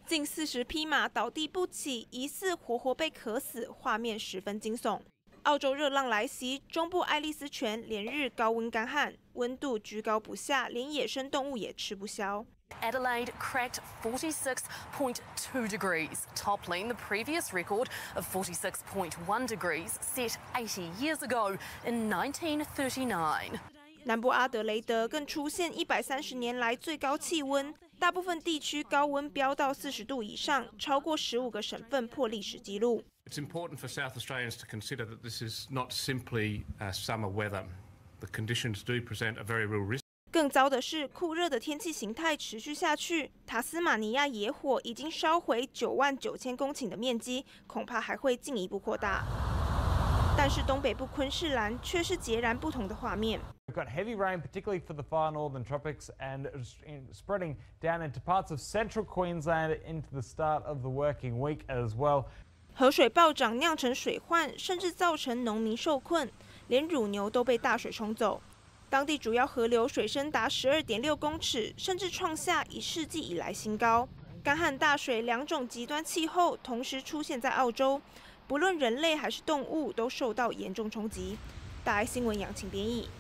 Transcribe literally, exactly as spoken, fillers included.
近四十匹马倒地不起，疑似活活被渴死，画面十分惊悚。澳洲热浪来袭，中部爱丽丝泉连日高温干旱，温度居高不下，连野生动物也吃不消。 Adelaide cracked forty-six point two degrees, toppling the previous record of forty-six point one degrees set eighty years ago in nineteen thirty-nine. 南部阿德雷德更出现一百三十年来最高气温，大部分地区高温飙到四十度以上，超过十五个省份破历史纪录。 It's important for South Australians to consider that this is not simply uh, summer weather. The conditions do present a very real risk. 更糟的是，酷热的天气形态持续下去，塔斯马尼亚野火已经烧毁九万九千公顷的面积，恐怕还会进一步扩大。但是东北部昆士兰却是截然不同的画面。 We've got heavy rain, particularly for the far northern tropics, and spreading down into parts of central Queensland into the start of the working week as well. 河水暴涨酿成水患，甚至造成农民受困，连乳牛都被大水冲走。当地主要河流水深达十二点六公尺，甚至创下一世纪以来新高。干旱大水两种极端气候同时出现在澳洲，不论人类还是动物都受到严重冲击。大爱新闻杨晴编译。